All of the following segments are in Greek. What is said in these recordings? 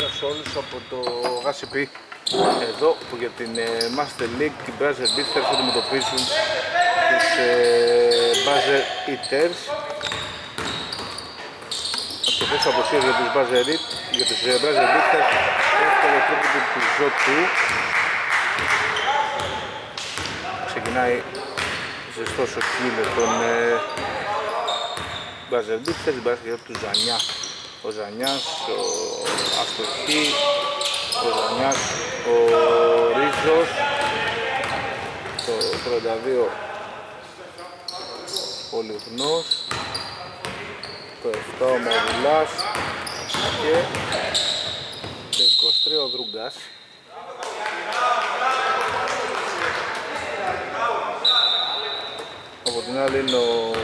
Καλησπέρα σε όλους από το GACP εδώ που για την Master League την Buzzer Beaters θα αντιμετωπίσουν τους Buzzer Eaters. Αυτές αποσίες για τους Buzzer Beaters έφτανε τρόπο του Ζωτού. Ξεκινάει ζεστός ο κύλος των Buzzer Beaters, την παράσταση του Ζανιά. Ο Ζανιάς, ο Αστοχή, ο Ζανιάς, ο Ρίζος, το 32 ο Λιχνός, το 7 ο Μαγουλάς και το 23 ο Δρούγκας. Από την άλλη είναι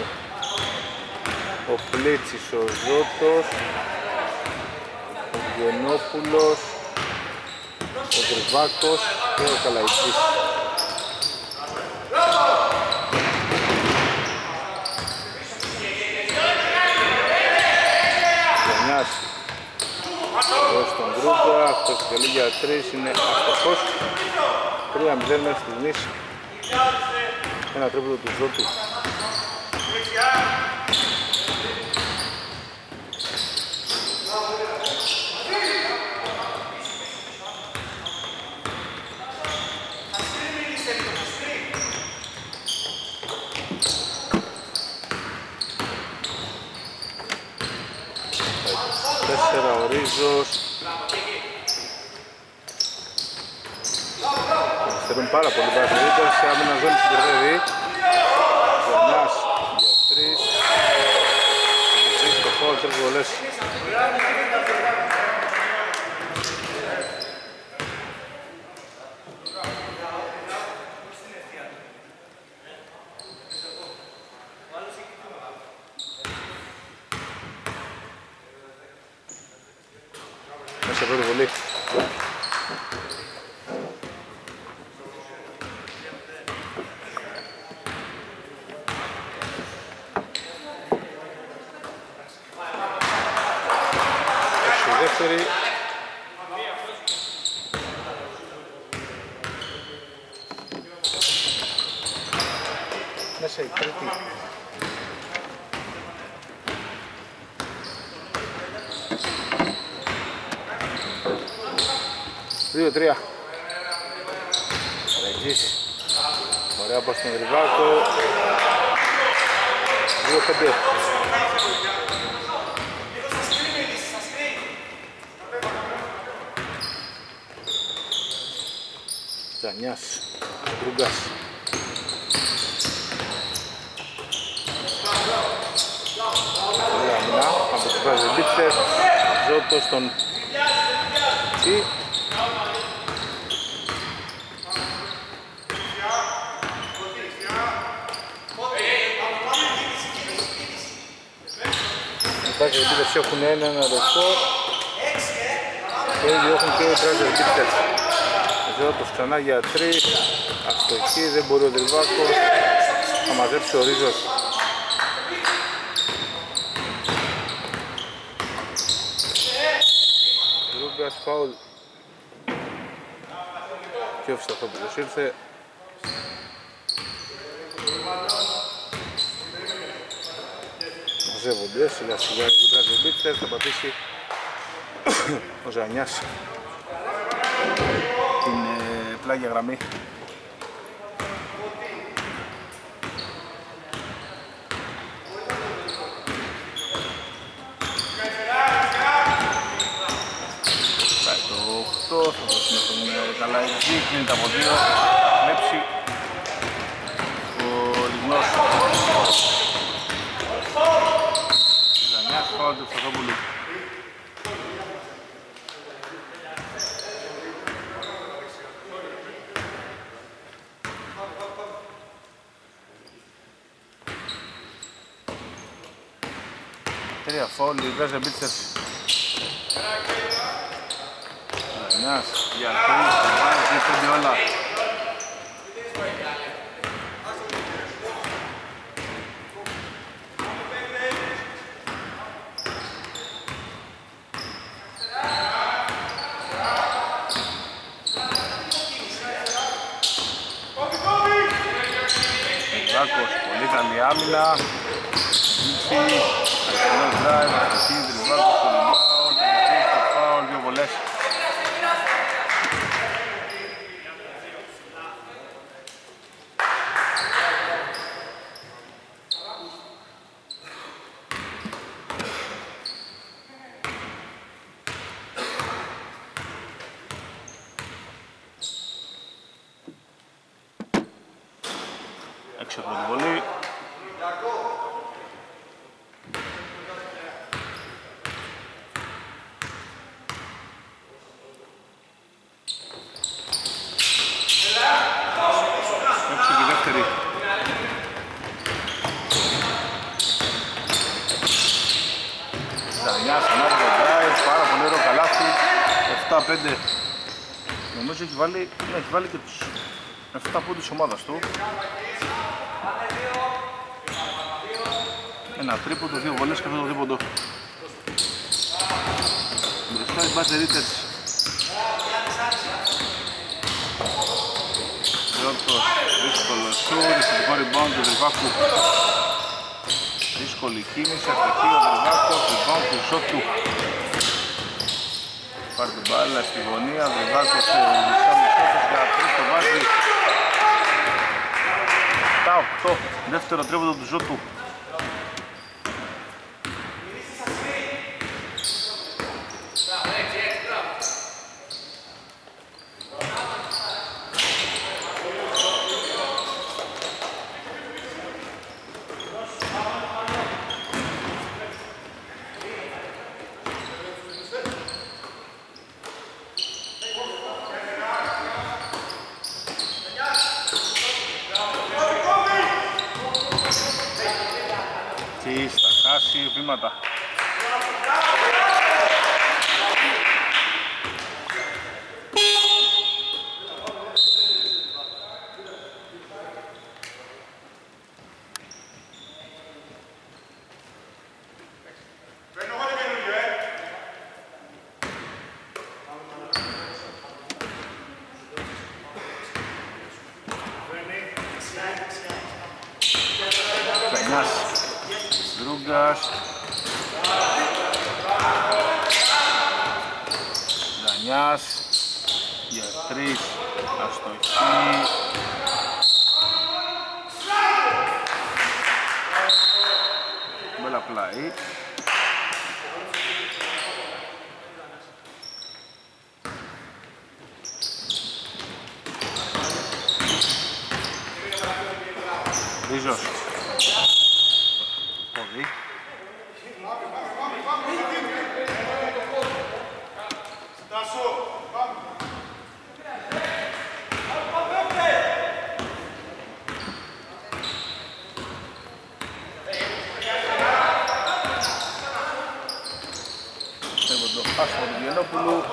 ο Πλίτσης, ο Ζώτος, ο Γενόπουλος, ο Δρυβάκος και ο Καλαϊτής. Γιαννιάς εδώ στον Δρούγκα, αυτός η καλή για 3 είναι αστοχός. 3-0 μέχρι στιγμής. Ένα τρίποντο του Ζώτου. Ο Ρίζος στερούν πάρα πολύ παρασυρίτες, σε άμυνα ζώνη συγκερδεύει. Ζωνιάς για 3. Στο φόλ, 3 βολές. Μέσα πρώτη βολή. Δεύτερη. Μέσα η τρίτη. Δύο-τρία. Ρεγής. Ωραία από στον Ριβάκο. 2-5. Ζανιάς. Δρούγκας. Ωραία αμυνά από τους Buzzer Beaters. Ζώτος στον Τσι. Οι Buzzer Beaters έχουν ένα ρεκόρ και ήδη έχουν και οι Buzzer Beaters. Ζώτος ξανά για 3, αστοχή, δεν μπορεί ο Δρυβάκος, θα μαζέψει ο Ρίζος. Δρούγκας, φάουλ και ο Φισταθόπουλος ήρθε. Μαζεύονται σιγά σιγά οι Buzzer Beaters, θα πατήσει ο Ζανιάς την πλάγια γραμμή. Πάει το 8, θα δώσουμε τον Καλαϊτζή, κλείνει τα από 2, κλέψει ο Λιγνός. Ζανιάς, φάουλ του Φισταθόπουλου. Τρία φάουλ, οι Buzzer Beaters. Ζανιάς για 3, θα βάζει και 5 όλα. Δράκος, πολύ καλή άμυνα. Μίτσι, αριστερό drive, αστοχή, Δρυβάκος στο rebound, στο foul, δύο βολές. Έξω από την βολή. Έξω και η δεύτερη. Δανιάς, ανάποδο drive, πάρα πολύ ωραίο καλάθι. 7-5. Νομίζω έχει βάλει και τους 7 πόντους της ομάδας του. Ένα τρίποντο, δύο βολές και αυτό το τρίποντο. Μπροστά η Μπάτε Ρίτσερς. Πρώτος, δύσκολο σουτ, δυστυχικό rebound του Δρυβάκου. Δύσκολη κίνηση, αστοχή ο Δρυβάκος, rebound του σουτ του. Πάρει την μπάλα στη γωνία, Δρυβάκος σε μισό για τρεις το βάζει. 7-8, δεύτερο τρίποντο του σουτ του. Θα χάσει βήματα. Δανιάς για 3, αστοχή. Μπέλα πλάι. Ρίζος. Πόδι. Άσπρο του Βιενόπουλου.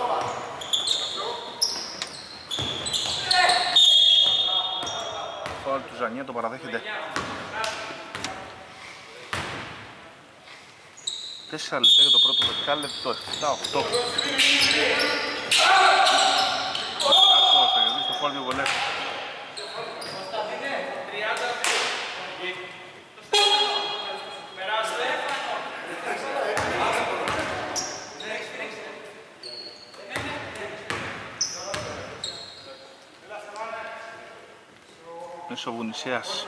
Φάουλ του Ζανιέ, το παραδέχεται. 4 λεπτά για το πρώτο δεκάλεπτο, 7-8. Άκος, θα κερδίσει το φάουλ δύο βολές. Μέσω Βουνησέας.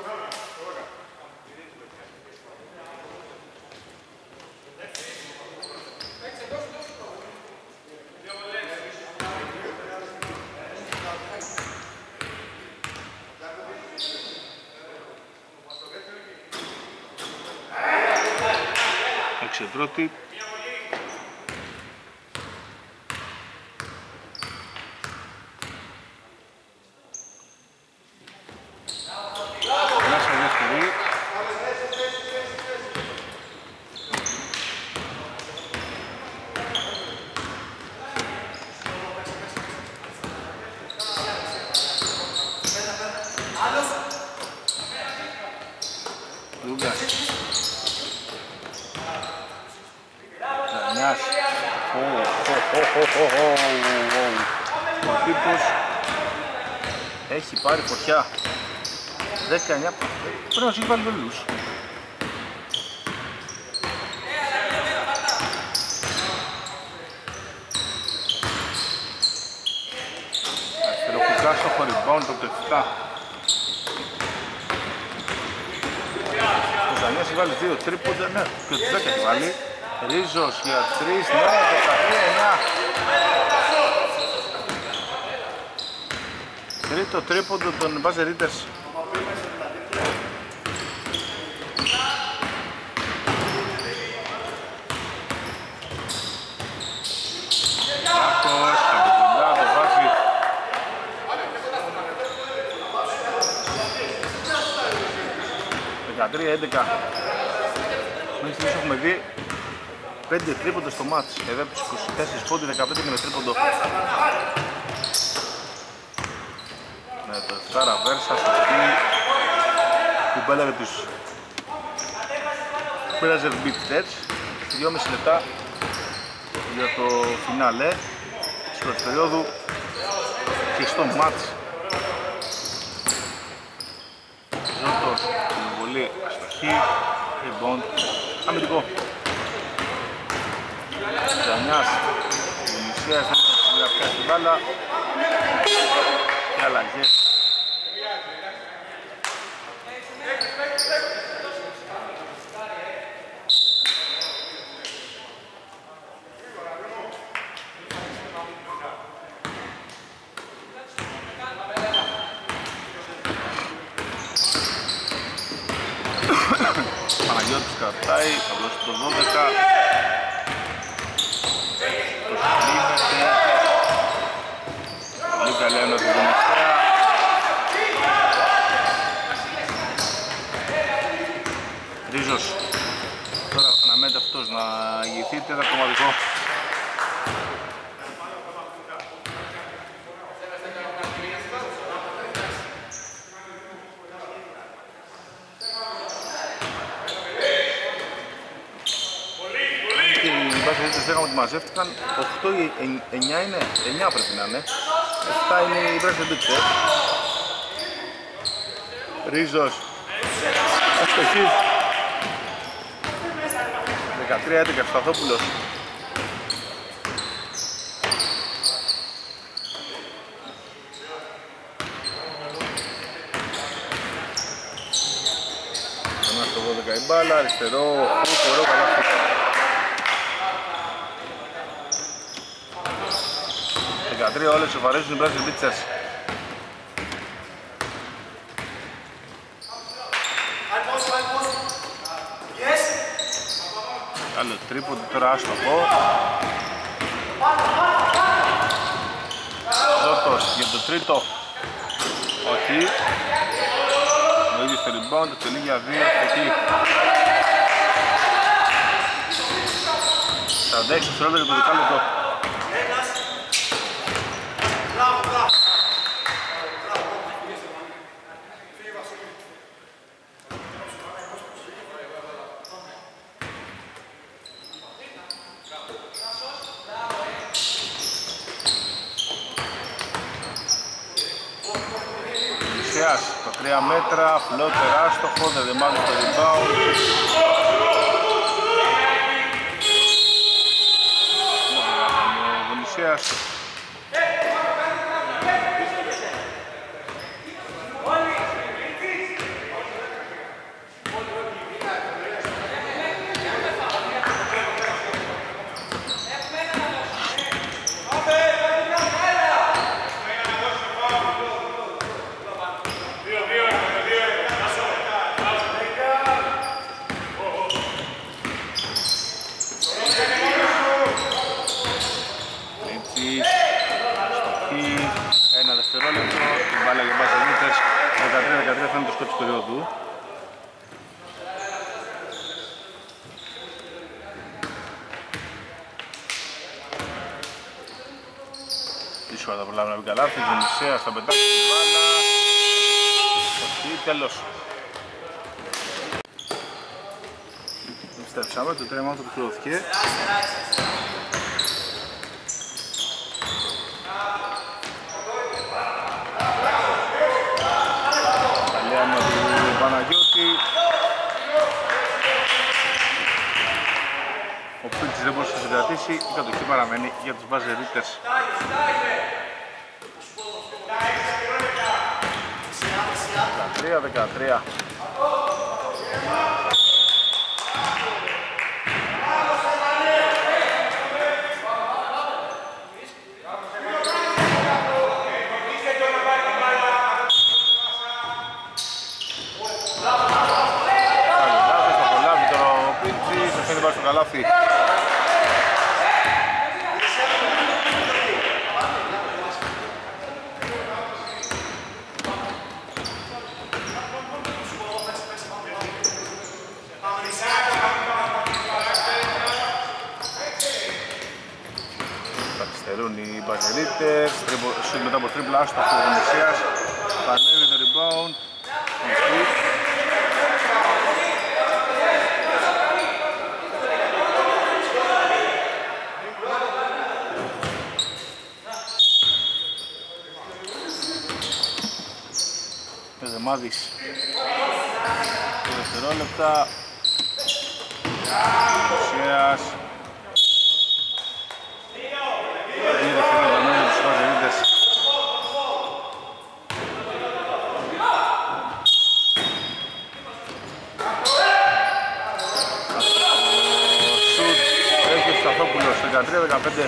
Έξι πρώτη. Ο τύπος έχει πάρει φωτιά. 19, πρέπει να μας έχει βάλει βελούς. Αριστεροκουκάς στο rebound το 7. Ο Ζανιάς έχει βάλει 2 τρίποντα, ναι, και ο Τζέκα έχει βάλει. Ρίζος για 3, ναι, 13-9. Τρίτο τρίποντο των Buzzer Eaters. Άκος, κοντά, το βάζει. $13-11. Μέχρι στιγμής έχουμε δει 5 τρίποντο στο μάτς. Εδώ από τους 24 πόντι, 15 και με τρίποντο. Με το 7 Βέρσα στο χτί που πέλαβε τους Brazzer Beat 2,5 λεπτά για το φινάλε της πρώτης περίοδου και στο μάτς. Ζώτος, την βολή αστοχή, rebound, αμυντικό. Ζανιάς, Μισέας δεν θα πιάσει την μπάλα και αλλαγές. Παναγιώτης κρατάει, θα δώσει το 12. Το συλλήβεται. Πολύ καλή ένωση του Μισέα. Ρίζος. Τώρα αναμένεται αυτός να ηγηθεί, τέταρτο κομματικό. Λέγαμε ότι μαζεύτηκαν 8 ή 9 είναι, 9 πρέπει να είναι. 7 είναι οι Brazzer Beat. Ρίζος αστοχής 13-11 Σταθόπουλος. Ένα στο 12 η μπάλα, αριστερό, χωρό, καλά φύγα. 13 όλες σοβαρίζουν οι Brazzer Beat. Άλλο τρίποντο τώρα άστοχο. Ζώτος για το τρίτο. Όχι. Ο ίδιος το rebound, το τελεί για 2. Εκεί. 46 δευτερόλεπτα για το δεκάλεπτο. Το 3 μέτρα, φλότερ άστοχο, δεν μάλλον το rebound. Ο Βονησέας. Ένα δευτερόλεπτο, την μπάλα για Buzzer Eaters, 13-13 θα είναι το σκορ της περίοδου. Δύσκολα θα προλάβει να βγει καλά, η Μισέα θα πετάξει την μπάλα. Όχι, τέλος. Επιστρέψαμε, το τρέμα του πληρώθηκε. Καλή άνοια του επικρατήσει, η κατοχή παραμένει για τους μπαζερίτες. Δεκατρία. Καλάθι. Καθυστερούν οι μπαζερίτες, μετά από τρίπλα άστοχο ο Μεσσίας, παλεύει το rebound. Μάδης 2 δευτερόλεπτα. Μεσσίας 2 δευτερόλεπτα μένουν τους μπαζερίτες. Σουτ έχει ο Σταθόπουλος 13-15.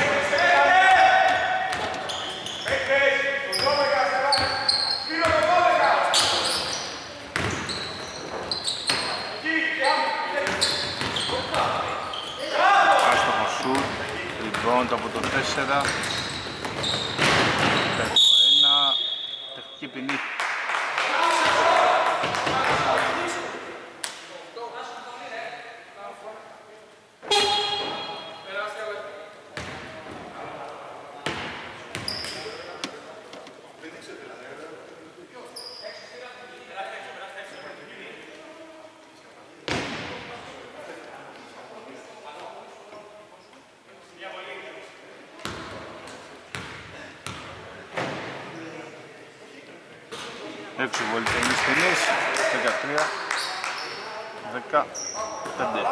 Από το 4, το 1, τεχνική ποινή. Έξω βολή τεχνής ποινής, 13, 15.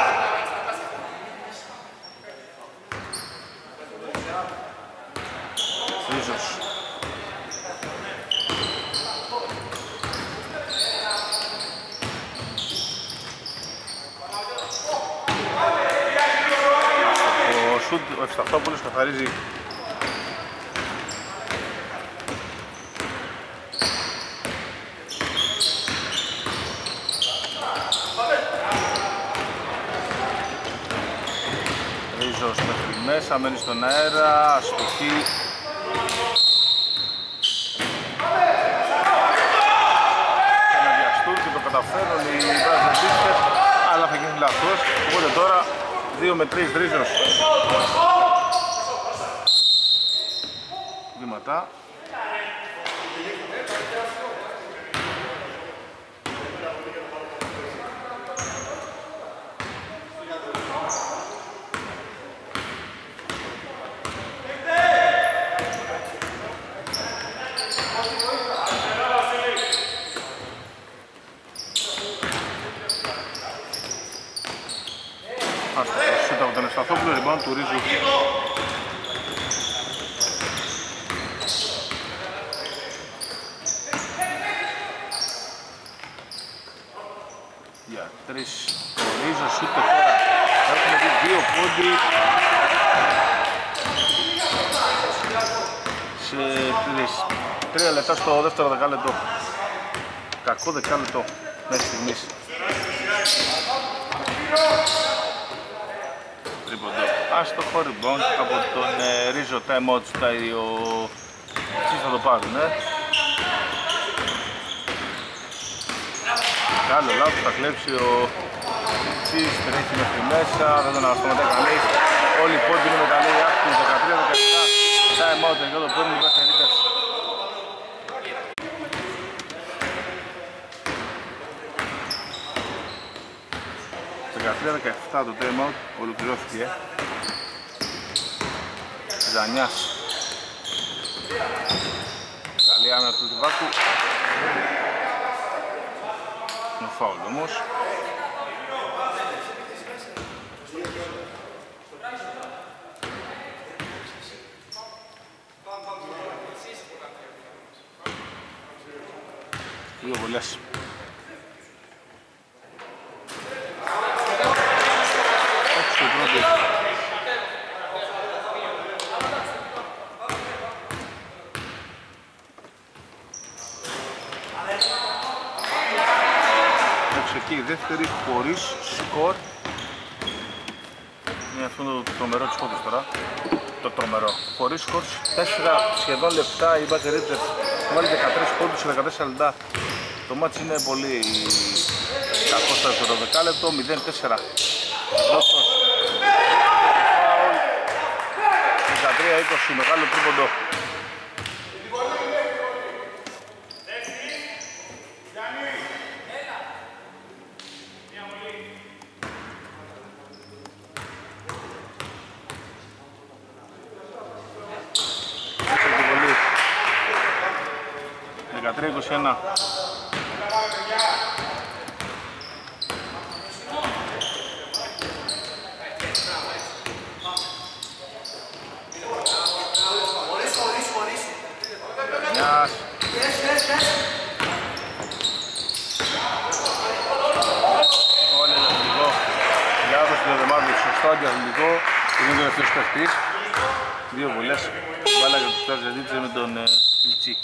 Ρίζος. Ο σουτ, ο Ευσταθόπουλος καθαρίζει. Μέσα μένει στον αέρα, αστοχή. Και να βιαστούν και το καταφέρουν οι μπαζερίτες, αλλά θα γίνει λάθος. Οπότε τώρα 2 με 3 Ρίζος. Βήματα. Άστοχο από τον Ευσταθόπουλο, rebound του Ρίζου. Για 3 ο Ρίζος, σούτ τώρα. Έχουμε δει 2 πόντι σε 3 λεπτά στο δεύτερο δεκάλεπτο. Κακό δεκάλεπτο μέχρι στιγμής. Άστοχο rebound από τον Ρίζο, time out ζητάει ο Τσις, θα το πάρουν. Καλό λάθος, θα κλέψει ο Τσις, τρέχει μέχρι μέσα, δεν τον ανασταματάει κανείς. Όλοι οι πόντοι είναι με τα λέει άκου, 13-17, time out εδώ το παίρνουν οι μπαζερίτες. 13-17 το time out, ολοκληρώθηκε. Ζανιάς. Καλή άμυνα του Λιβάκου. Είναι φάουλ όμως. Δύο βολές. Έξω η πρώτη. Έξω εκεί η δεύτερη χωρίς σκορ. Είναι αυτό το τρομερό της φώτης τώρα. Το τρομερό. Χωρίς σκορ, 4 σχεδόν λεπτά οι Badger Raiders βάλει 13 πόντους σε 14 λεπτά. Το μάτς είναι πολύ κακό στο δεύτερο δεκάλεπτο, 0-4. Δόστος. Φάουλ. 13-20, μεγάλο τρίποντο. Ένα. Μιας. Όλοι αθλητικό. Λάθος του Δεδεμάδου, σωστό αντιαθλητικό. Είναι ο τελευταίος παίκτης. Δύο βολές. Βάλα για τους Ταζεντίτσες με τον Λιτσί.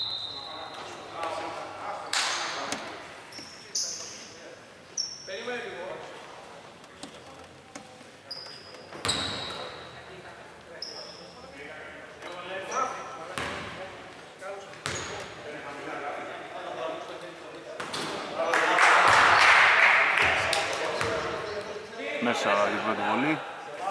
Μέσα η πρώτη βολή.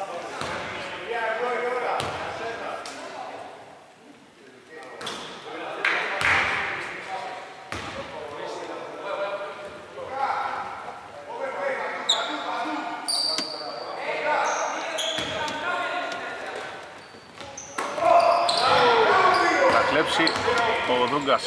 Θα κλέψει ο Δούγκας.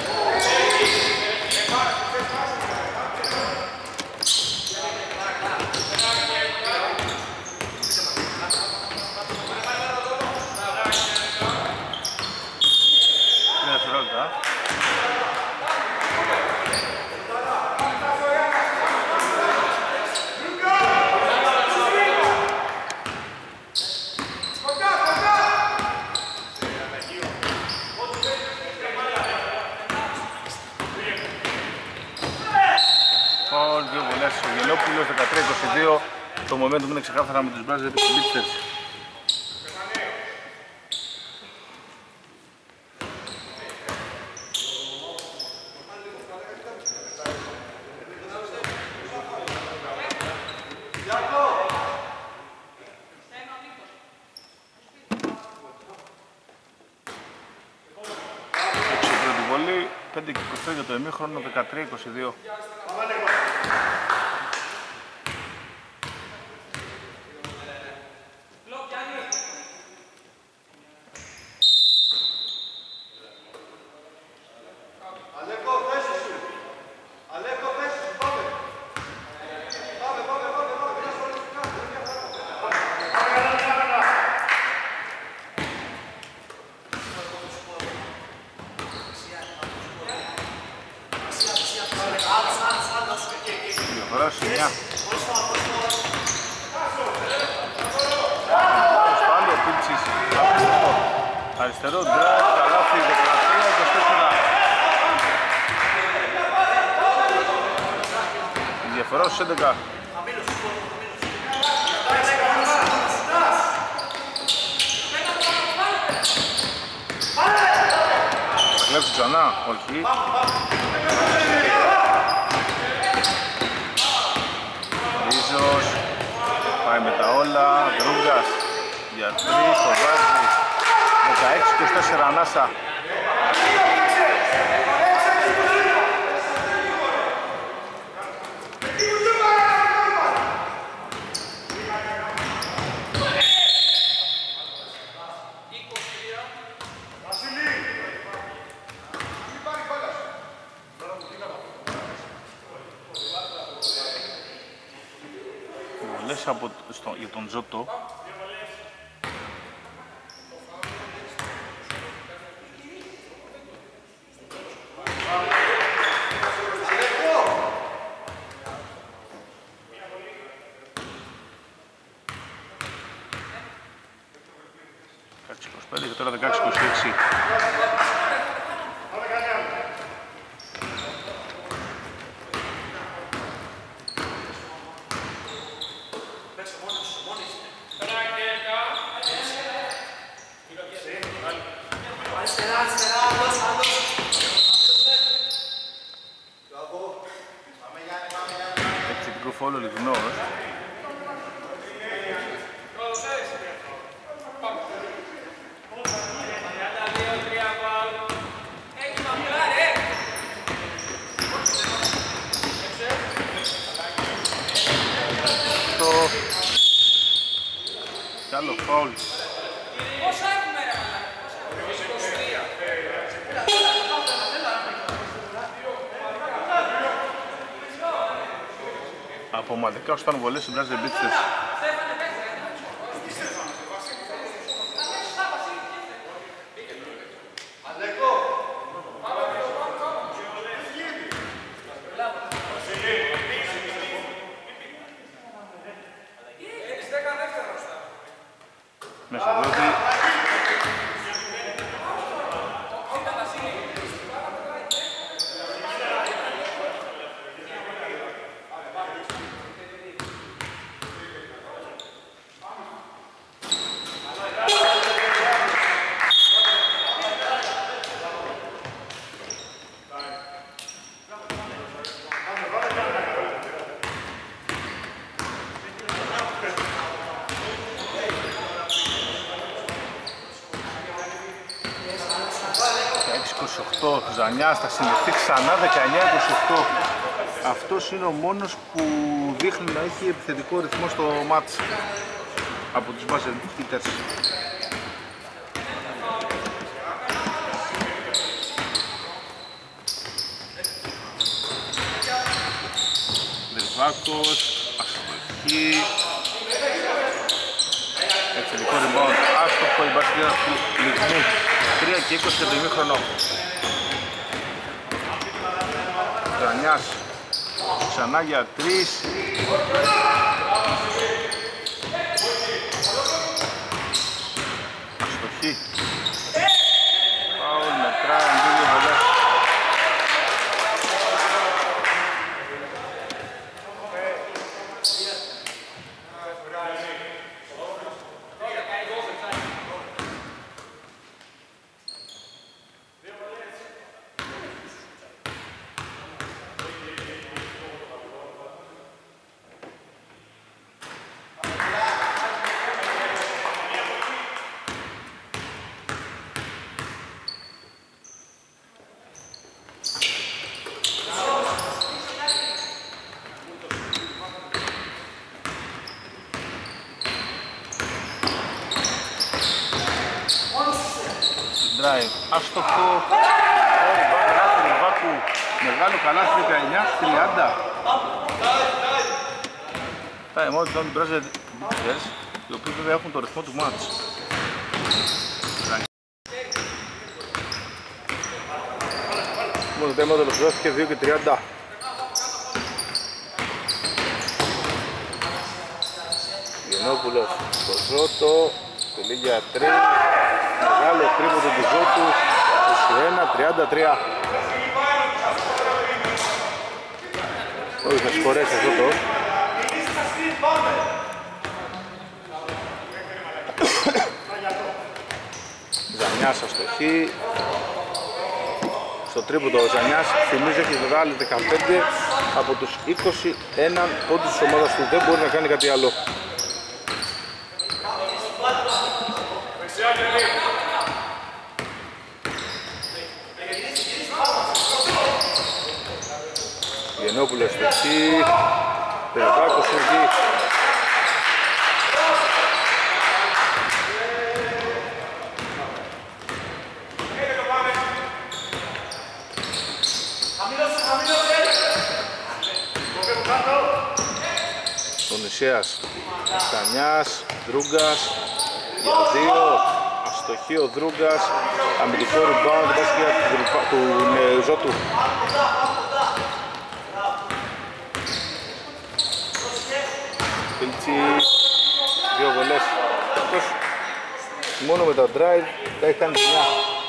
Δύο βολές ο Γελόπουλος, 13-22. Το momentum είναι ξεκάθαρα με τους Badger Raiders. Έξω η πρώτη βολή, 5-23 για το ημίχρονο, 13-22. Αριστερό drive, καλάθι, 13-24. Η διαφορά στους 11. Θα κλέψει ξανά, όχι. Ρίζος, πάει με τα όλα, Δρούγκας για 3, το βάζει. 16-24 ανάσα. Βολές για τον Ζώτο. 25 και τώρα 16-26. Εξαιρετικό φόλο λιγνός. Κι άλλο φάουλ. Από ομαδικά ως ήταν βολές οι Μπράζιλ Μπίτσες. Μέσα πρώτη. Ζανιάς θα συνεχίσει ξανά 19-28. Αυτός είναι ο μόνος που δείχνει να έχει επιθετικό ρυθμό στο μάτς από τους Μπάζελ Μπίτσες. Δερβάκος, αστοχή. Επιθετικό rebound, άστοχο η μπασκετ του Λιγνού. 3 και 20 το ημίχρονο. Ζανιάς ξανά για 3. Αστοχή. Φάουλ μετράει δύο βολές. Drive, άστοχο, μεγάλο καλάθι 19-30. Time out των Μπράζιλ Μπίτσες, οι οποίοι βέβαια έχουν το ρυθμό του μάτς. Το time out ολοκληρώθηκε 2 και 30. Γεννόπουλος στο Ζώτο, τελεί για 3. Μεγάλο τρίποντο του Ζώτου, 21-33. Όχι, θα συγχωρέσει αυτό το. Ζανιάς αστοχή. Στο τρίποντο ο Ζανιάς θυμίζει έχει βγάλει 15 από τους 21 πόντους της ομάδας του. Δεν μπορεί να κάνει κάτι άλλο. Γεννόπουλος εκεί, Περβάκος εκεί. Ο Νησέας, Στανιάς, Δρούγκας, για 2, αστοχή ο Δρούγκας, αμυντικό rebound, του Ζώτου. Πίλτσι, 2 βολές. μόνο με τα drive τα έχει κάνει μια.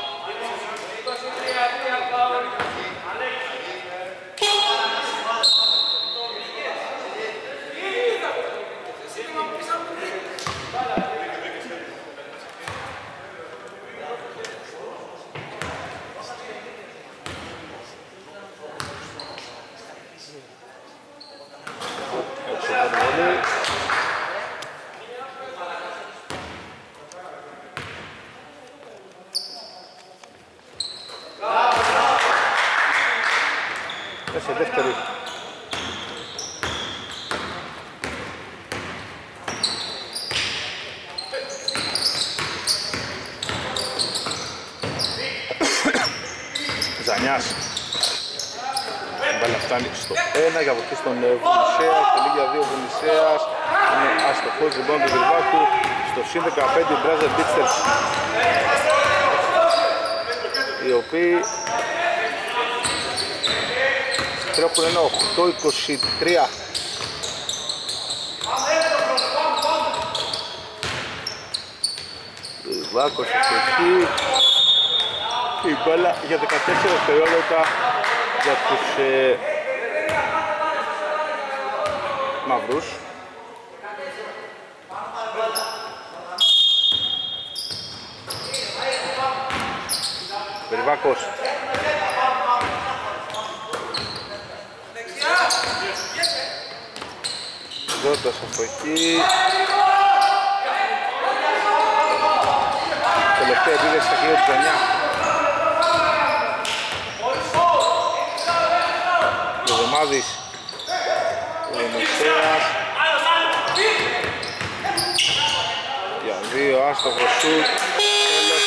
Σε δεύτερη. Ζανιάς. Η μπάλα φτάνει στο 1 για από εκεί στον Βουνισέα, τελεί για 2 Βουνισέας. Είναι αστοχός λοιπόν του Δρυβάκου. Στο συν 15 οι Μπράζερ Μπίτστερς, οι οποίοι τρέχουν ένα 8-23. Δρυβάκος εκεί. Η μπάλα για 14 δευτερόλεπτα για τους μαύρους. Δρυβάκος. Ζώτας από εκεί. Τελευταία επίδεση στα χέρια του Ζανιά. Δεδεμάδης. Βουνισέας. Για 2 άστοχο σουτ. Τέλος.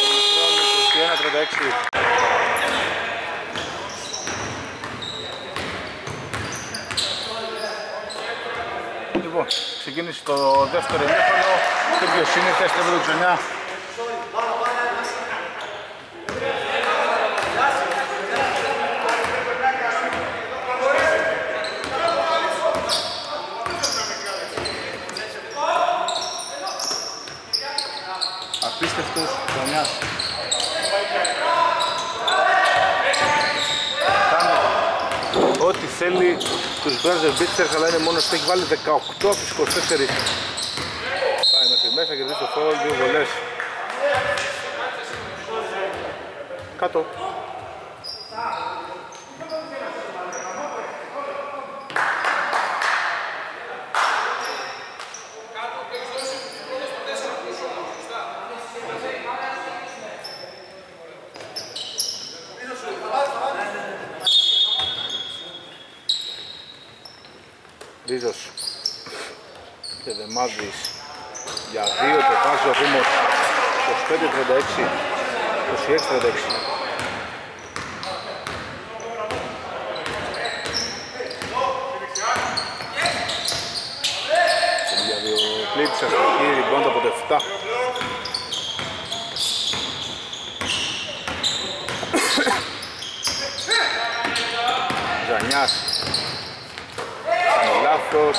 21-36. Λοιπόν, ξεκίνησε το δεύτερο ημίχρονο και ποιος είναι η θέση του Τζονιά. Απίστευτος Τζονιάς. Κάνει ό,τι θέλει τους Μπράζερ Μπίτστερς, αλλά είναι μόνος που έχει βάλει 18 από τους 24. Πάει μέχρι μέσα, κερδίζει το φάουλ, 2 βολές. Κάτω. Ρίζος και Δεμάδης για 2 το βάζει ο Δήμος. 25-36, 26-36. Για 2 κλίτσες από εκεί, ριμπόντα από το 7. Ζανιάς. Κάνει λάθος.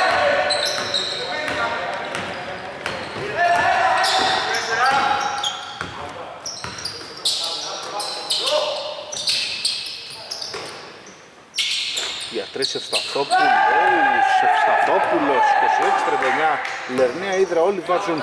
Διατρέσει Ευσταθόπουλος, 26-39, Λερνία Ύδρα, όλοι βάζουν.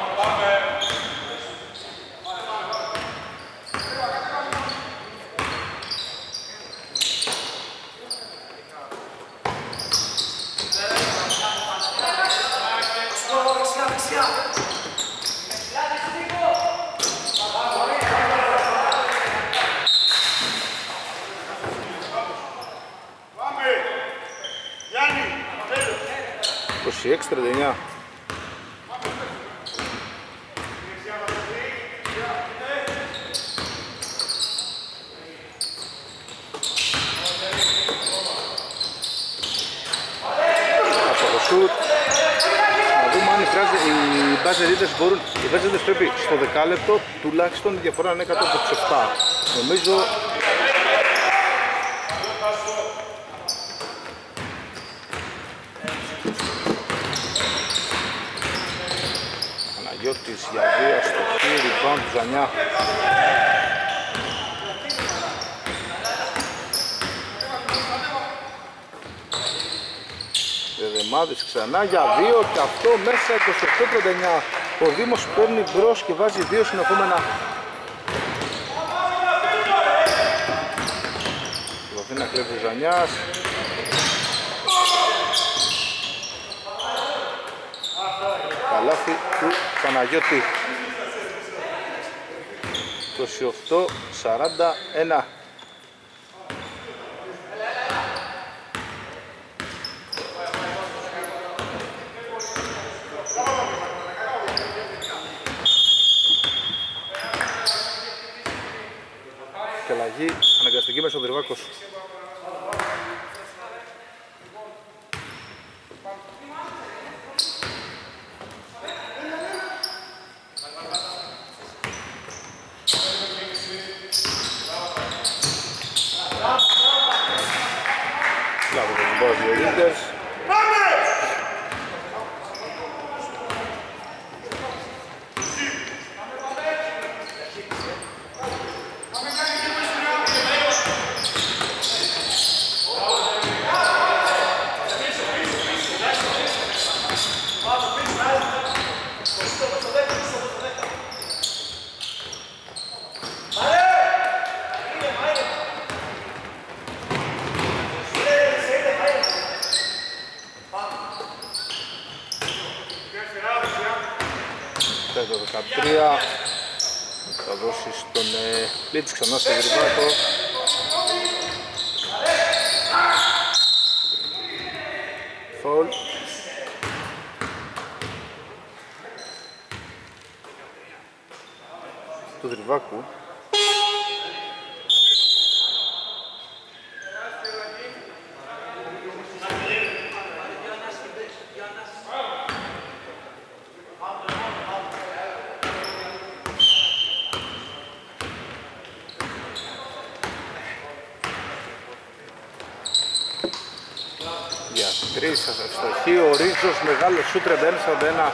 Γιάννη, 26-39. Να δούμε αν οι μπάζερίδες μπορούν. Οι μπάζερίδες πρέπει στο δεκάλεπτο τουλάχιστον η διαφορά να είναι 100 από τους 7. Νομίζω Παναγιώτης για 2 αστοχή, rebound του Ζανιά. Δεδεμάδης ξανά για 2 και αυτό μέσα 28-39. Ο Δήμος παίρνει μπρος και βάζει 2 συνεχόμενα. Προσπαθεί να κλέβει ο Ζανιάς. Καλάθι του Παναγιώτη. 28-41. Και αλλαγή αναγκαστική μέσα ο Δρυβάκος. Λάβω τον μπάζι ο Ρίντers. Το 13 θα δώσει στον Λίτς ξανά στο Δρυβάκο. Φαουλ. Του Δρυβάκου. Τρεις ευστοχή, ο Ρίζος μεγάλο σου 31-41.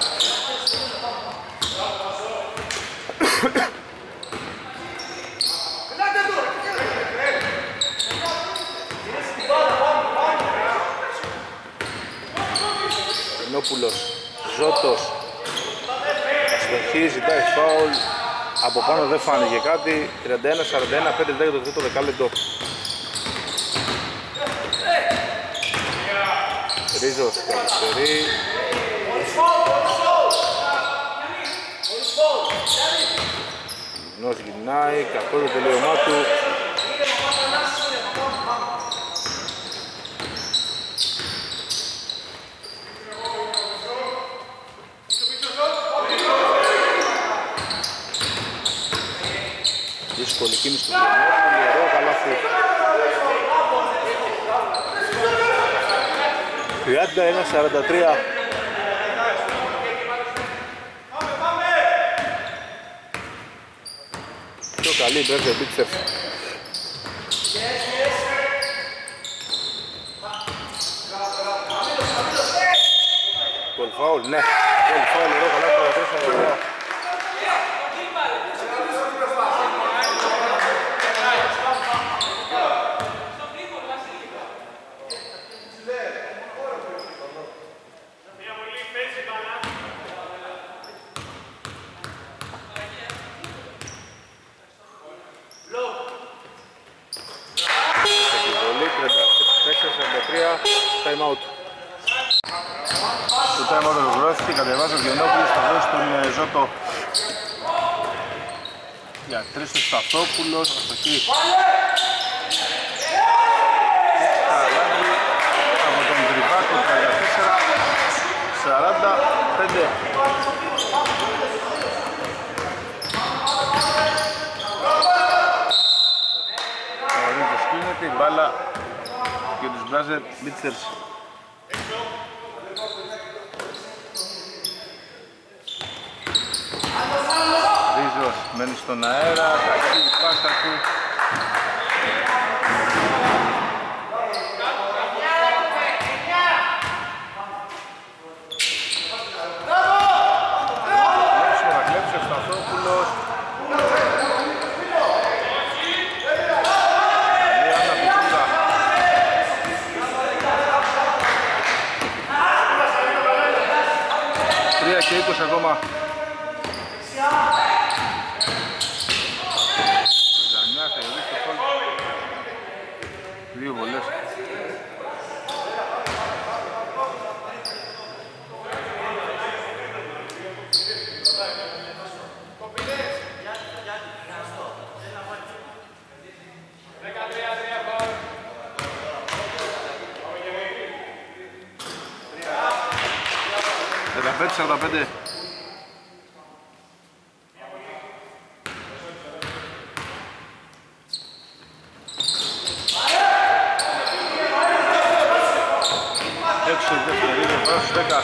Ενόπουλος, Ζώτος, ευστοχή, ζητάει φάουλ, από πάνω δεν φάνηκε κάτι, 31-41, 5 για το τρίτο δεκάλεπτο. Ρίζος καθυστερεί. Νος γυρνάει, κακό το τελείωμά του. Δύσκολη κίνηση του Διονόπουλου, ωραίο καλάθι. 31-43. Πιο καλή η Μπρέζε Μπίτσερ. Γκολ φάουλ, ναι. Γκολ φάουλ εδώ, καλά το 43. Time out. Το time out ολοκληρώθηκε, κατεβάζει ο Διονόπουλος, θα δώσει τον Ζώτο για 3 ο Σταθόπουλος, αστοχή. Καλάβει από τον Δρυβάκο, 34-45. Ο Ρίζος κλείνεται, η μπάλα και τους Μπράζερ Μπίτσερς. Ρίζος μένει στον αέρα, κακή η πάσα του. και 20 ακόμα. Ζανιά θα οδηγήσει το φόλ. Δύο βολές. Πέτσε 45. Έξω δεύτερη διαφορά στους 10.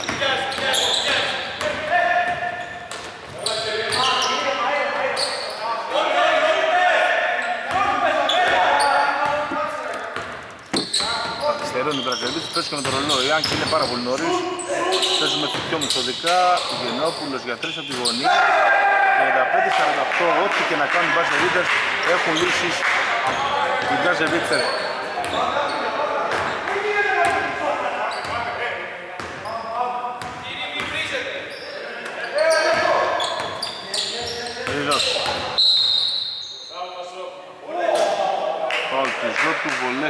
Καθυστερώνει η Μπραγκερβίτης, πέσει και με το ρολόι, αν και είναι πάρα πολύ νωρίς. Παίζουμε πιο μεθοδικά, Γενόπουλος για 3 από τη γωνία. 35-48, ό,τι και να κάνουν οι Μπραγκερβίτες έχουν λύσεις οι Μπραγκερβίτες. Φάουλ του Ζώτου, βολές.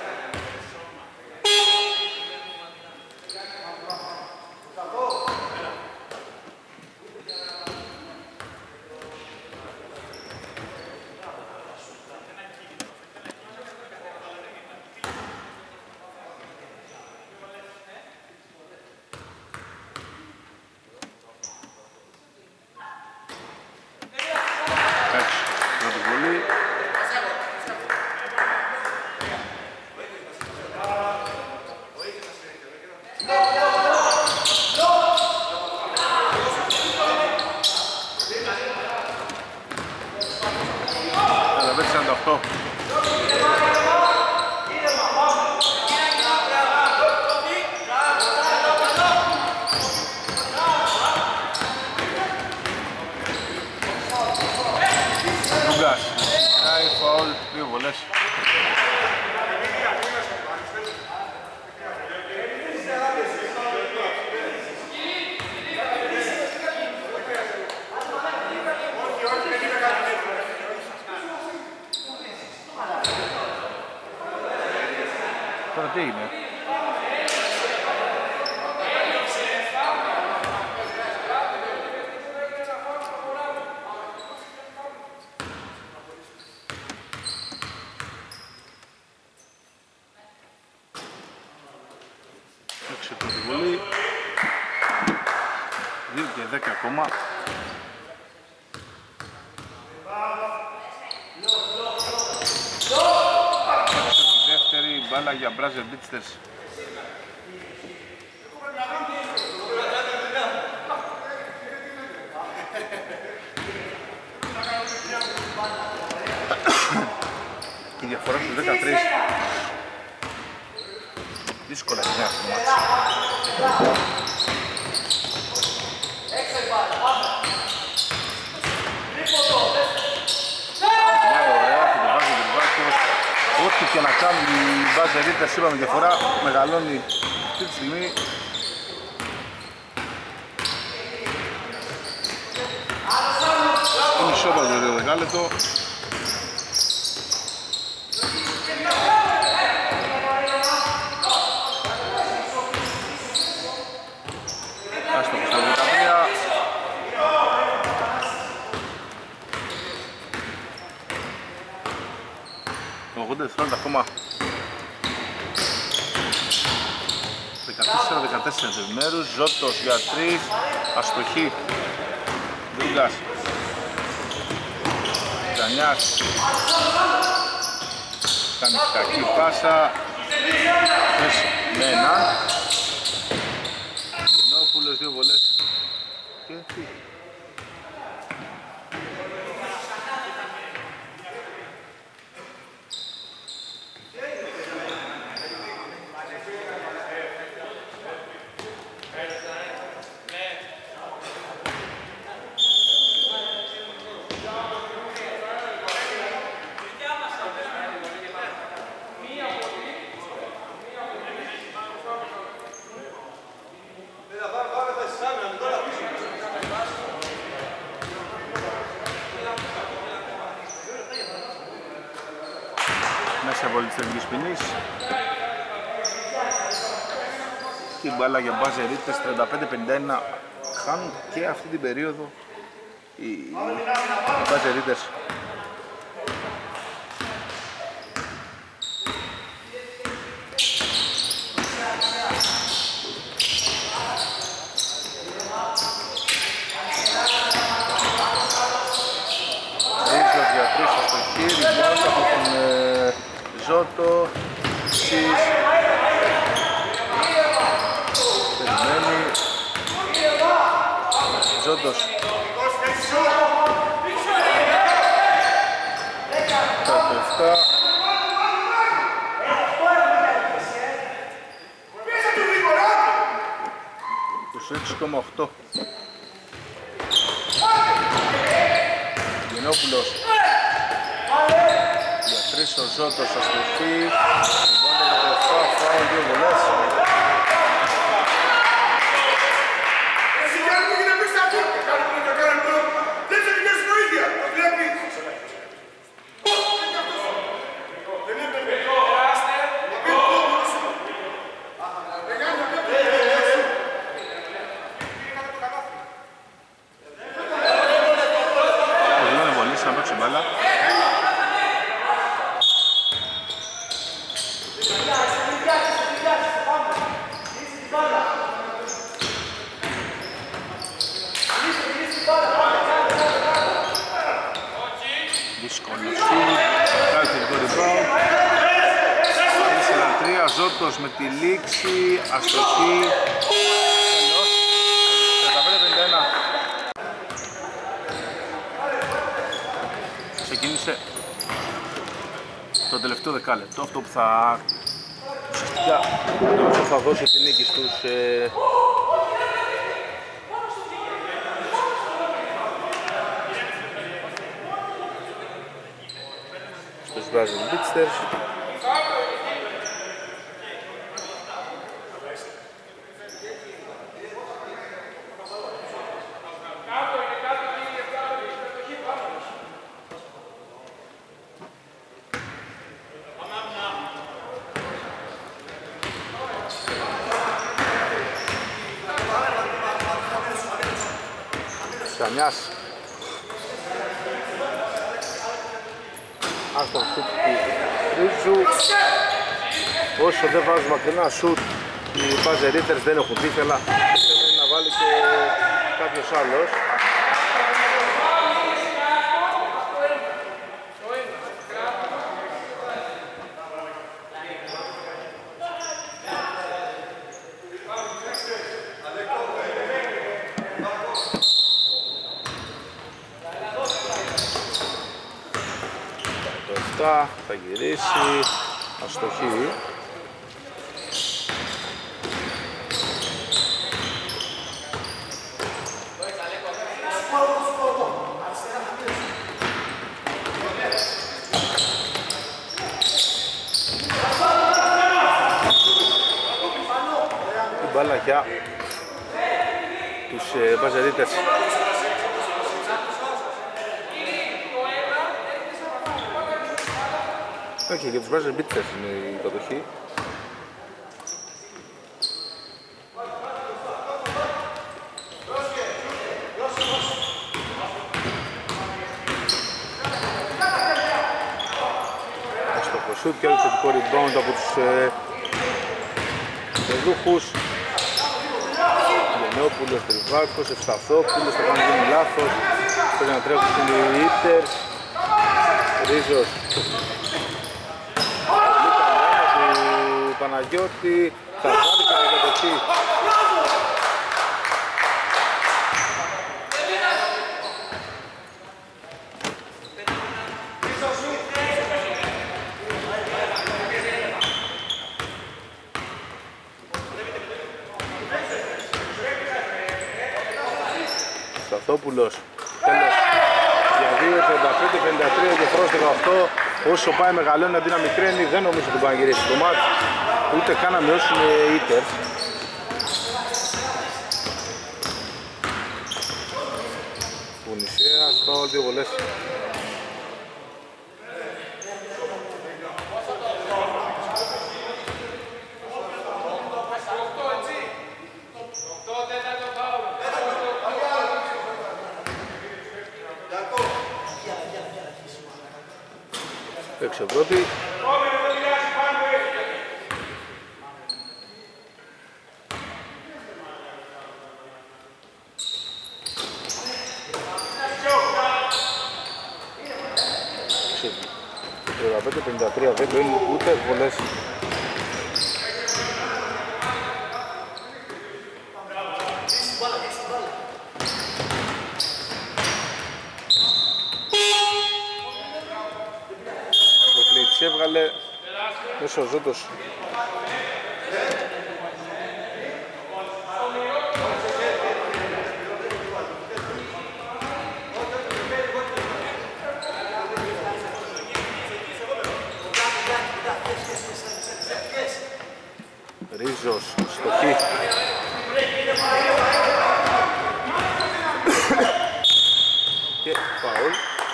Τώρα τι είναι? Έξω πρώτη βολή. 2 και 10 ακόμα. Μπάλα για Μπράζερ Μπίτστερς. Η διαφορά στους 13. Δύσκολα είναι αυτό το μάτσο. Ό,τι και να κάνουν οι Μπαζερίτες, είπαμε, διαφορά μεγαλώνει αυτή τη στιγμή. Είναι ισόπαλο το δεκάλεπτο. Άστοχος το 13. Το 80 δευτερόλεπτα ακόμα. 14-14 επιμέρους, Ζώτος για 3, αστοχή, Ντρούγκας, Ζανιάς, κάνει κακή πάσα, μέσα με ένα, Γενόπουλος, 2 βολές και φύγει. βολή της τελικής ποινής. Και η μπάλα για μπάζερίτες 35-51 χάνουν και αυτή την περίοδο οι μπάζερίτες. Ρίζος για τρεις στο χέρι, μόνο από τον Ζώτο, Σεις, περιμένει, Ζώτος, κάτω 7, τους 6,8. Γενόπουλος για τρεις ο Ζώτος θα στροφεί, λοιπόν το 17, φάουν 2 βολές. Ζώτος με τη λήξη, αστοχή, τέλος, 35-51. Ξεκίνησε το τελευταίο δεκάλεπτο, αυτό που θα δώσει τη νίκη στους Brazil Beatsters. Καμιάς άστον σουτ του Ρίζου. Όσο δεν βάζουν μακρινά σουτ οι μπάζερίτες δεν έχουν τύχη, αλλά πρέπει να βάλει και κάποιος άλλος. Θα γυρίσει, αστοχή. Η μπάλα για τους μπαζερίτες. Όχι, για τους Brazil Beatsters είναι η κατοχή. Στο προσούτ και άλλο θετικό rebound από τους παιδούχους. Γεννόπουλος, Τριβάκος, Ευσταθόπουλος, θα κάνουν λάθος. Πρέπει να τρέχουν οι Ίπτερς. Ρίζος. Παναγιώτη, θα βάλει κατοχή. Σταθόπουλος, τέλος, για 2, 35, 53 και φρός 18. Όσο πάει μεγαλώνει αντί να μικραίνει, δεν νομίζω ότι μπορεί να γυρίσει το μάτι. Ούτε καν να μειώσουν οι ίτερ. Βουνησέας, πάω 2 βολές. Παίξει ο πρώτη. Το 53 δεν μπαίνουν ούτε βολές. Το κλίτς έβγαλε μέσα ο Ζώτος. Ρίζος, στοχή. Και φαουλ.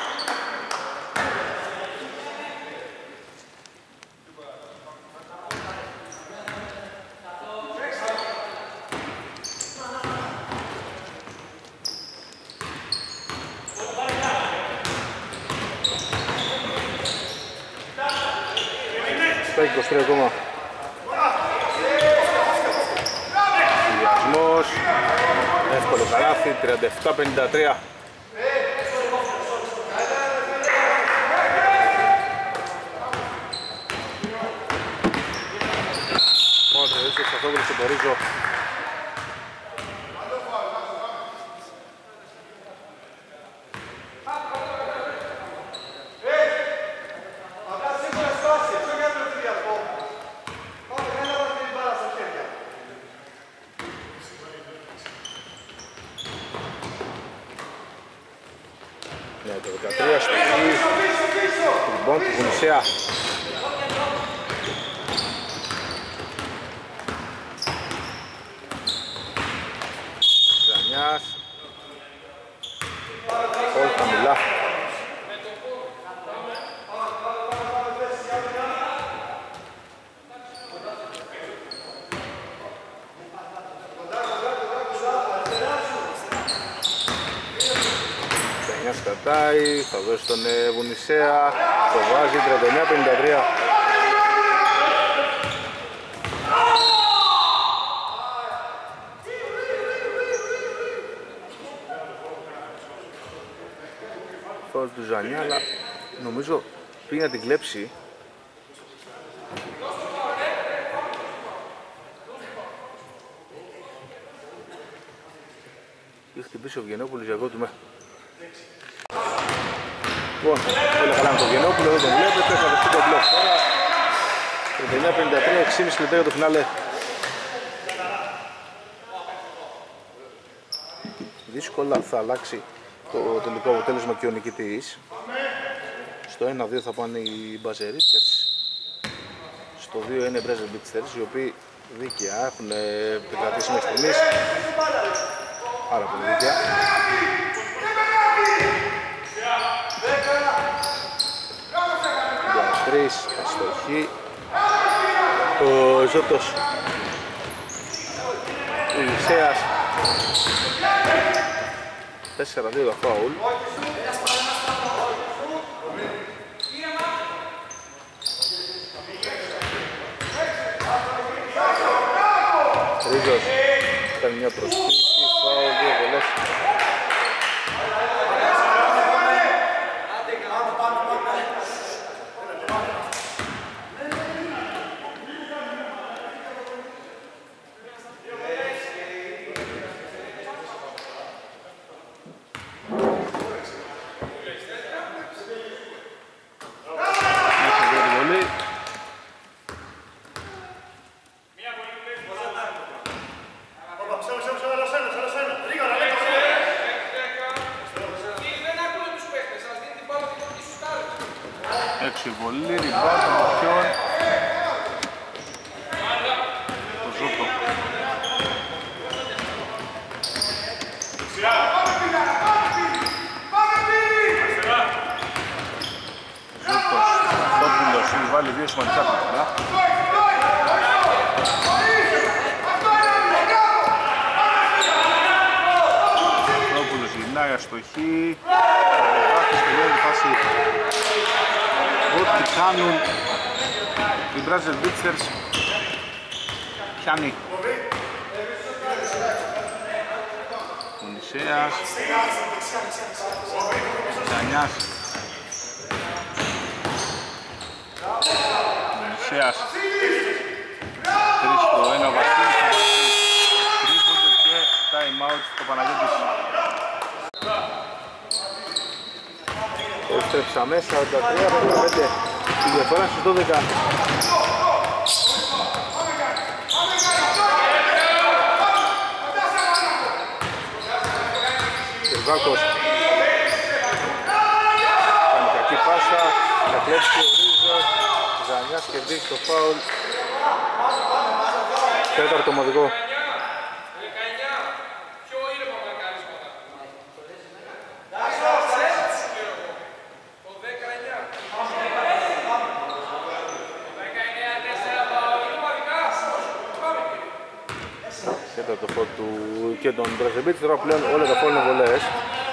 Στα 23 ακόμα. Εύκολο καλάθι, 37-53. Μόνο ο Ξαθόπουλος στον Ρίζο. Το 13 στο λοιπόν του Βουνισέα. Ζανιάς. Όλοι χαμηλά. Κατάει, θα δώσει τον Βουνισέα, το βάζει 39-53. Φάουλ του Ζανιά, αλλά νομίζω πήγε να την κλέψει. Είχε χτυπήσει ο Βγενόπουλος για του μέχρι. Λοιπόν, όλα καλά με τον Βγενόπουλο, δεν τον βλέπετε, θα δεχτεί τον μπλοκ τώρα. 39-53, 6,5 λεπτά για το φινάλε. Δύσκολα θα αλλάξει το τελικό αποτέλεσμα και ο νικητής. Στο 1-2 θα πάνε οι Μπαζερίτες. Στο 2 είναι οι Μπρέζερμπιτστέρς, οι οποίοι δίκαια έχουν επικρατήσει μέχρι στιγμής. Πάρα πολύ δίκαια. Τρεις, αστοχή. Ο Ζώτος Ουλισσέας 4-2 τα φάουλ. Ρίζος κάνει μια προσθήκη, φάουλ, 2 βολές. Έξι βολή, ριμπάτ, από ποιον. Το Ζώτο. Ζώτος, Τόπουλος, βάλει 2 σημαντικά παιχνίδια. Τόπουλος γυρνάει αστοχή. Ο Βάκης τελειώνει τη φάση. ό,τι κάνουν οι Brazil Beatsters πιάνει. Μουνισέας, Ζανιάς, Μουνισέας, 3-1 ο Βασίλης, τρίποντο και time out στο Παναγιώτης. Έστρεψα μέσα, 43-55, η διαφορά στους 12. Σερβάκος κάνει κακή πάσα, θα κλέψει ο Ρίζος, Ζανιάς κερδίζει το φάουλ, τέταρτο ομαδικό. Τέταρτο φάουλ του και τον Brazil Beatsters, τώρα πλέον όλα τα φάουλ είναι βολές.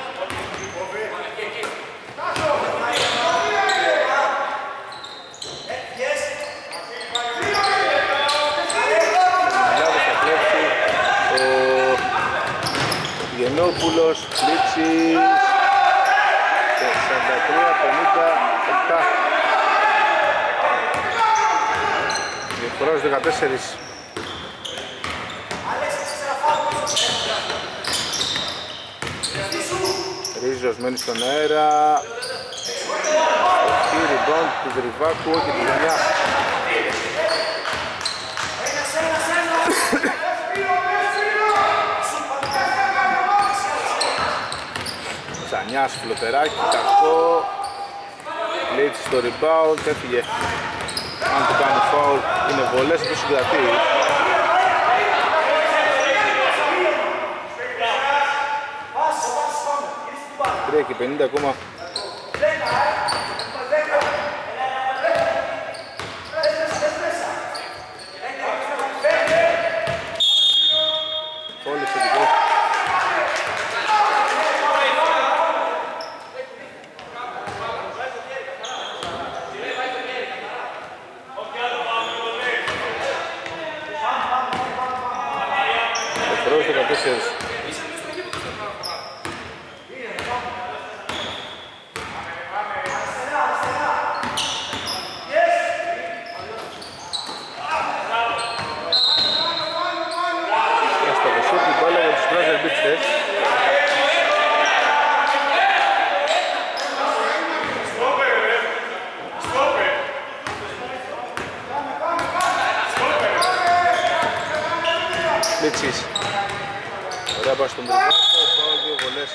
Γεννόπουλος, Λίτσης, 43-57, διαφορά στους 14. Ρίζος μένει στον αέρα, ο rebound του Δρυβάκου και τη γωνιά. Ζανιάς, φλωτεράκι, κακό, Λίτσης στο rebound, έφυγε. Αν του κάνει foul είναι βολές, το συγκρατεί. 3 και 50 ακόμα. Φόλι θετικό. Εφρός 14. Λίτσης. Ωραία πάση στον Δρυβάκο, πάω 2 βολές.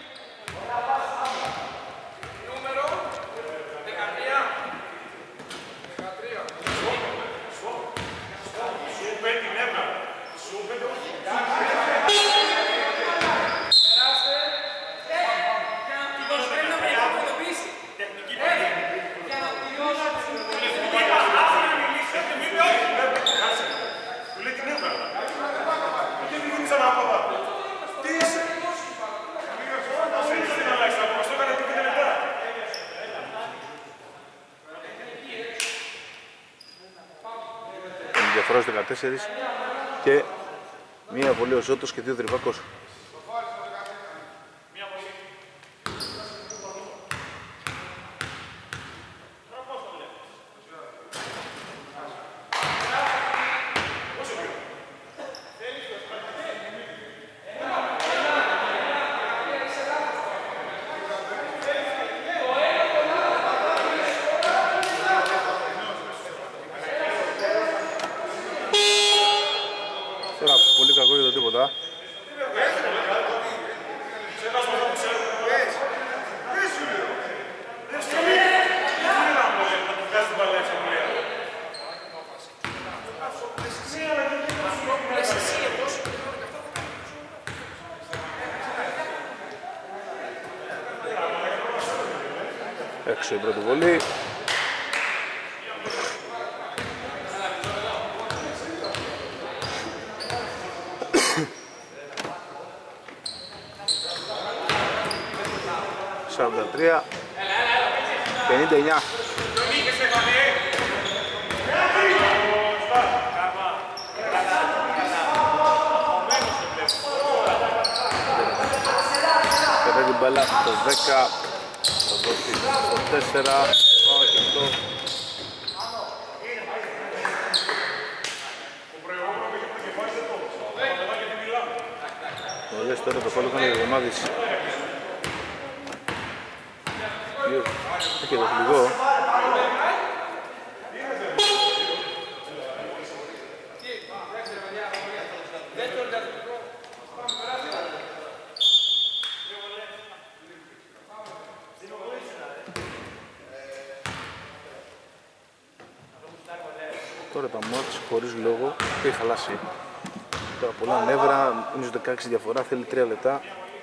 Διαφορά 14 και μία βολή ο Ζώτος και 2 Δρυβάκος. Τώρα πολύ κακό για το τίποτα. Έξω η πρώτη βολή. $43-59. Κατάει την μπάλα στο 10, θα δώσει στο 4, πάω και αυτό. Δες τώρα το φάουλ έκανε ο Γεμάδης. Έχει εδώ λίγο. Τώρα τα μάτς χωρίς λόγο έχει χαλάσει. Τώρα πολλά νεύρα, νομίζω 16 διαφορά, θέλει 3 λεπτά.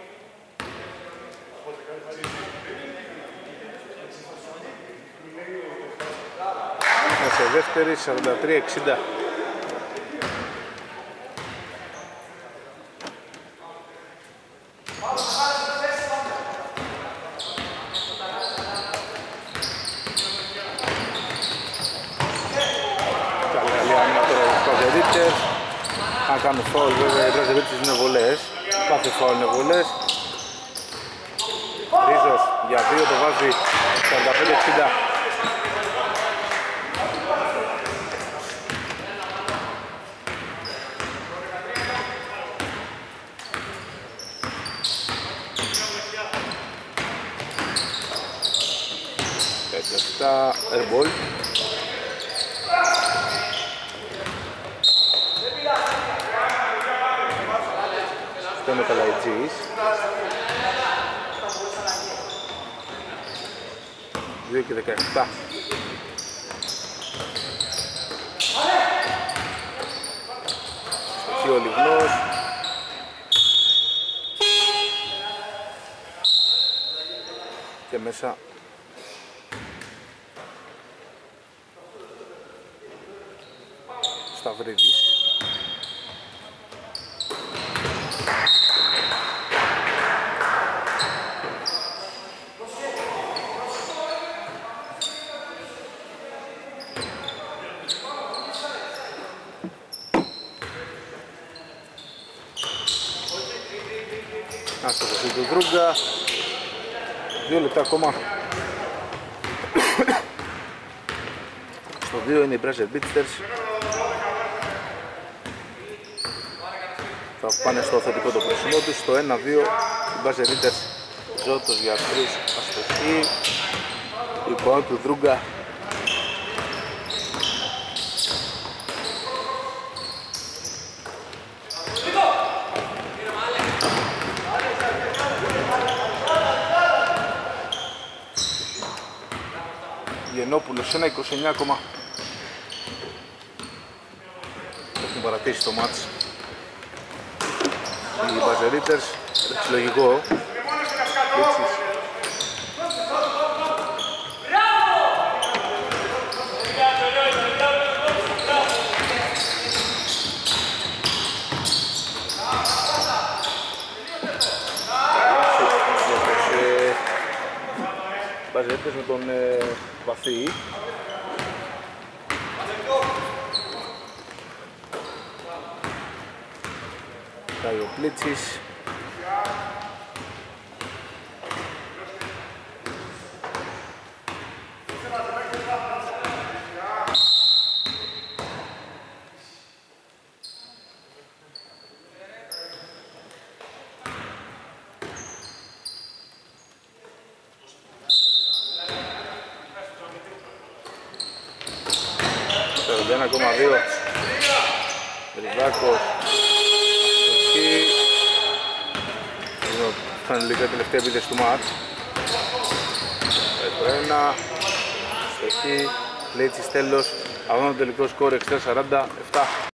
Σε δεύτερη, 43-60. Αν κάνουν φάουλ βέβαια οι Μπραζιλίτες είναι βολές. Κάθε φάουλ είναι βολές. Ρίζος για 2 το βάζει 45-60. Πέτρεστα airball. Με τα Λαϊτζής 2 και 17. Εκεί ο Λιγνός και μέσα Σταυρίδης. Άστοχος του Δρούγκα. 2 λεπτά ακόμα. Στο 2 είναι οι Μπράζερ Μπίτστers. Θα πάνε στο θετικό το πράσινό τους. Στο 1-2 οι Μπράζερ Μπίτστers. Ζώτος για 3 αστοχή. Λοιπόν του Δρούγκα. Γεννόπουλος 1-29 ακόμα. Έχουν παρατήσει το μάτς οι Μπαζερίτες. Έτσι λογικό. Έτσι. Μπαζερίτες με τον Βαθύ. Πάει ο Πλίτσης. Το 1,2. Ριβάκος. Αστοχή. Εδώ φτάνει λίγα τελευταία επίθεση του μάτς. Το 1. Αστοχή. Πλίτσης τέλος. Αγώνα τελικό σκορ 60-47.